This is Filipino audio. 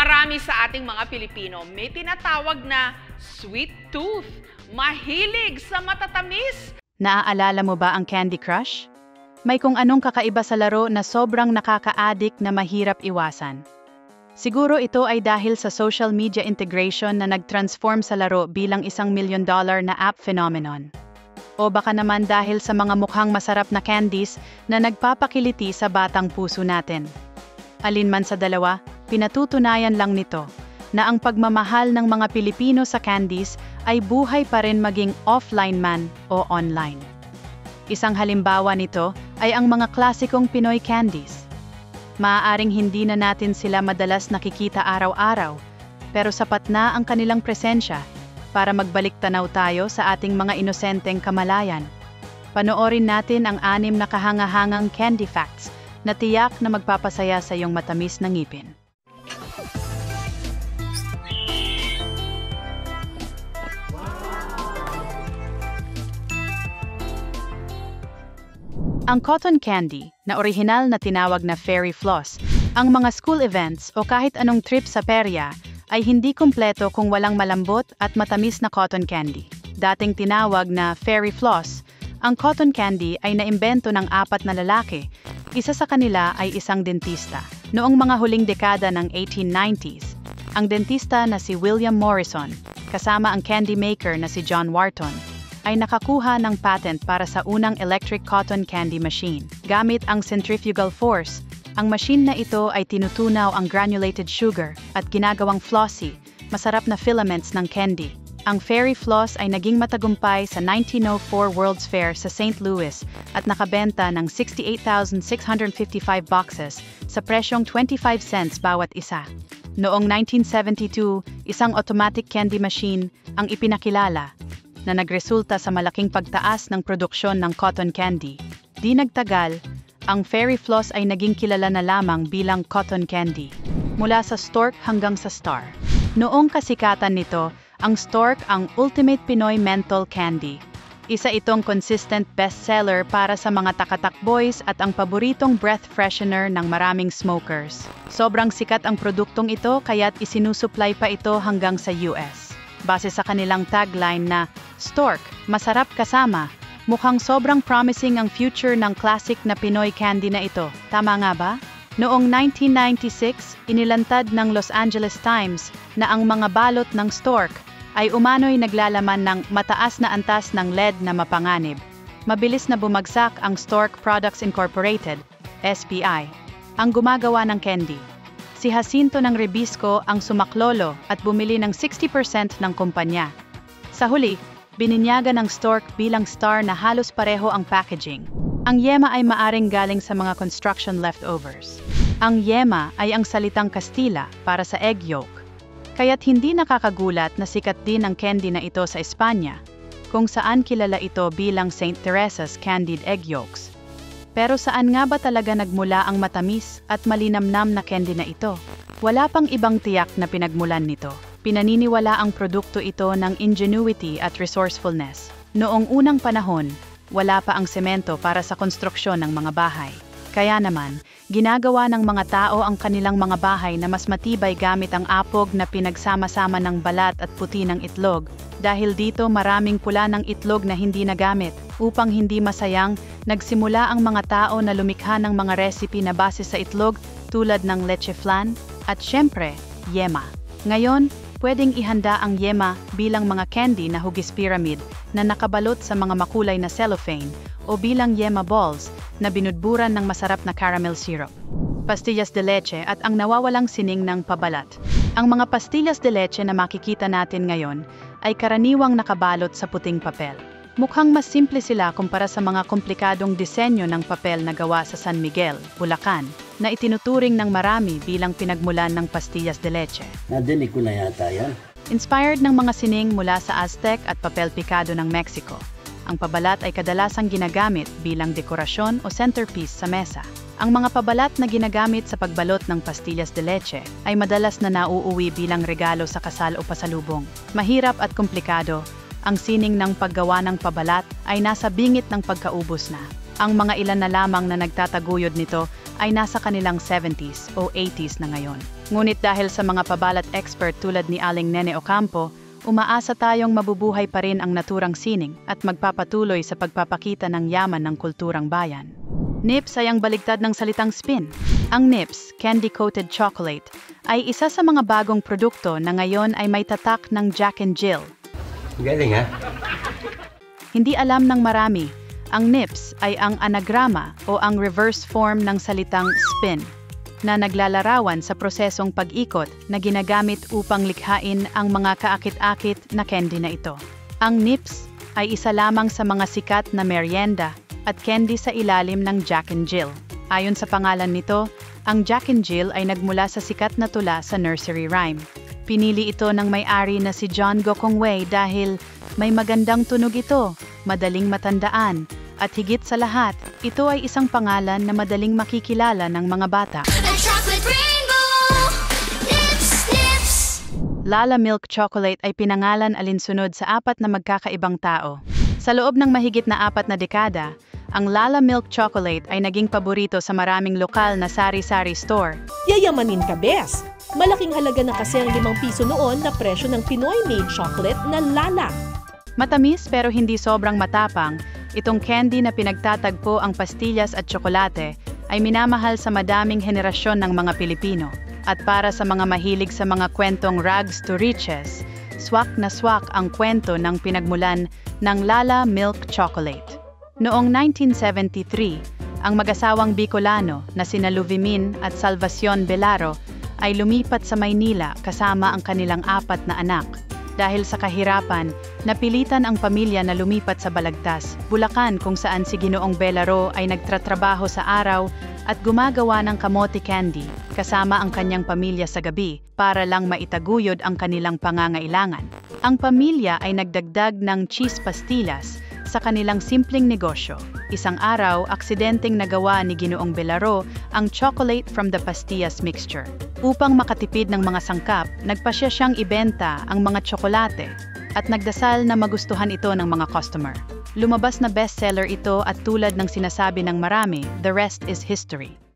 Marami sa ating mga Pilipino may tinatawag na sweet tooth. Mahilig sa matatamis. Naaalala mo ba ang Candy Crush? May kung anong kakaiba sa laro na sobrang nakaka-addict na mahirap iwasan. Siguro ito ay dahil sa social media integration na nag-transform sa laro bilang $1 million na app phenomenon. O baka naman dahil sa mga mukhang masarap na candies na nagpapakiliti sa batang puso natin. Alinman sa dalawa, pinatutunayan lang nito na ang pagmamahal ng mga Pilipino sa candies ay buhay pa rin maging offline man o online. Isang halimbawa nito ay ang mga klasikong Pinoy candies. Maaaring hindi na natin sila madalas nakikita araw-araw, pero sapat na ang kanilang presensya para magbalik tanaw tayo sa ating mga inosenteng kamalayan. Panoorin natin ang 6 na kahangahangang candy facts na tiyak na magpapasaya sa iyong matamis na ngipin. Ang cotton candy, na orihinal na tinawag na fairy floss, ang mga school events o kahit anong trip sa perya ay hindi kumpleto kung walang malambot at matamis na cotton candy. Dating tinawag na fairy floss, ang cotton candy ay naimbento ng 4 na lalaki. Isa sa kanila ay isang dentista. Noong mga huling dekada ng 1890s, ang dentista na si William Morrison, kasama ang candy maker na si John Wharton, ay nakakuha ng patent para sa unang electric cotton candy machine. Gamit ang centrifugal force, ang machine na ito ay tinutunaw ang granulated sugar at ginagawang flossy, masarap na filaments ng candy. Ang fairy floss ay naging matagumpay sa 1904 World's Fair sa St. Louis at nakabenta ng 68,655 boxes sa presyong 25 cents bawat isa. Noong 1972, isang automatic candy machine ang ipinakilala na nagresulta sa malaking pagtaas ng produksyon ng cotton candy. Di nagtagal, ang fairy floss ay naging kilala na lamang bilang cotton candy, mula sa stork hanggang sa star. Noong kasikatan nito, ang stork ang ultimate Pinoy menthol candy. Isa itong consistent bestseller para sa mga takatakboys at ang paboritong breath freshener ng maraming smokers. Sobrang sikat ang produktong ito kaya't isinusupply pa ito hanggang sa US. Base sa kanilang tagline na, "Stork, masarap kasama," mukhang sobrang promising ang future ng classic na Pinoy candy na ito. Tama nga ba? Noong 1996, inilantad ng Los Angeles Times na ang mga balot ng stork ay umano'y naglalaman ng mataas na antas ng lead na mapanganib. Mabilis na bumagsak ang Stork Products Incorporated, SPI, ang gumagawa ng candy. Si Jacinto ng Rebisco ang sumaklolo at bumili ng 60% ng kumpanya. Sa huli, bininyagan ng stork bilang star na halos pareho ang packaging. Ang yema ay maaring galing sa mga construction leftovers. Ang yema ay ang salitang Kastila para sa egg yolk. Kaya't hindi nakakagulat na sikat din ang candy na ito sa Espanya, kung saan kilala ito bilang St. Teresa's Candied Egg Yolks. Pero saan nga ba talaga nagmula ang matamis at malinamnam na candy na ito? Wala pang ibang tiyak na pinagmulan nito. Pinaniniwala ang produkto ito ng ingenuity at resourcefulness. Noong unang panahon, wala pa ang semento para sa konstruksyon ng mga bahay. Kaya naman, ginagawa ng mga tao ang kanilang mga bahay na mas matibay gamit ang apog na pinagsama-sama ng balat at puti ng itlog. Dahil dito maraming pula ng itlog na hindi nagamit. Upang hindi masayang, nagsimula ang mga tao na lumikha ng mga recipe na base sa itlog tulad ng leche flan at syempre, yema. Ngayon, pwedeng ihanda ang yema bilang mga candy na hugis pyramid na nakabalot sa mga makulay na cellophane o bilang yema balls na binudburan ng masarap na caramel syrup. Pastillas de leche at ang nawawalang sining ng pabalat. Ang mga pastillas de leche na makikita natin ngayon ay karaniwang nakabalot sa puting papel. Mukhang mas simple sila kumpara sa mga komplikadong disenyo ng papel na gawa sa San Miguel, Bulacan, na itinuturing ng marami bilang pinagmulan ng pastillas de leche. Nadinig ko na yata yan. Inspired ng mga sining mula sa Aztec at papel pikado ng Mexico. Ang pabalat ay kadalasang ginagamit bilang dekorasyon o centerpiece sa mesa. Ang mga pabalat na ginagamit sa pagbalot ng pastillas de leche ay madalas na nauuwi bilang regalo sa kasal o pasalubong. Mahirap at komplikado, ang sining ng paggawa ng pabalat ay nasa bingit ng pagkaubos na. Ang mga ilan na lamang na nagtataguyod nito ay nasa kanilang 70s o 80s na ngayon. Ngunit dahil sa mga pabalat expert tulad ni Aling Nene Ocampo, umaasa tayong mabubuhay pa rin ang naturang sining at magpapatuloy sa pagpapakita ng yaman ng kulturang bayan. Nips ay ang baligtad ng salitang spin. Ang Nips, candy-coated chocolate, ay isa sa mga bagong produkto na ngayon ay may tatak ng Jack and Jill. Galing ha? Hindi alam ng marami, ang Nips ay ang anagrama o ang reverse form ng salitang spin, na naglalarawan sa prosesong pag-ikot na ginagamit upang likhain ang mga kaakit-akit na candy na ito. Ang Nips ay isa lamang sa mga sikat na merienda at candy sa ilalim ng Jack and Jill. Ayon sa pangalan nito, ang Jack and Jill ay nagmula sa sikat na tula sa nursery rhyme. Pinili ito ng may-ari na si John Gokongwei dahil may magandang tunog ito, madaling matandaan, at higit sa lahat, ito ay isang pangalan na madaling makikilala ng mga bata. Lala Milk Chocolate ay pinangalan alinsunod sa 4 na magkakaibang tao. Sa loob ng mahigit na 4 na dekada, ang Lala Milk Chocolate ay naging paborito sa maraming lokal na sari-sari store. Yayamanin ka, Bes! Malaking halaga na kasi ang 5 piso noon na presyo ng Pinoy-made chocolate na Lala. Matamis pero hindi sobrang matapang, itong candy na pinagtatagpo ang pastillas at tsokolate ay minamahal sa madaming henerasyon ng mga Pilipino. At para sa mga mahilig sa mga kwentong rags to riches, swak na swak ang kwento ng pinagmulan ng Lala Milk Chocolate. Noong 1973, ang mag-asawang Bicolano na sina Luvimin at Salvacion Belaro ay lumipat sa Maynila kasama ang kanilang 4 na anak. Dahil sa kahirapan, napilitan ang pamilya na lumipat sa Balagtas, Bulacan kung saan si Ginoong Belaro ay nagtratrabaho sa araw at gumagawa ng kamote candy kasama ang kanyang pamilya sa gabi para lang maitaguyod ang kanilang pangangailangan. Ang pamilya ay nagdagdag ng cheese pastillas sa kanilang simpleng negosyo. Isang araw, aksidenteng nagawa ni Ginoong Belaro ang chocolate from the pastillas mixture. Upang makatipid ng mga sangkap, nagpasya siyang ibenta ang mga tsokolate at nagdasal na magustuhan ito ng mga customer. Lumabas na bestseller ito at tulad ng sinasabi ng marami, the rest is history.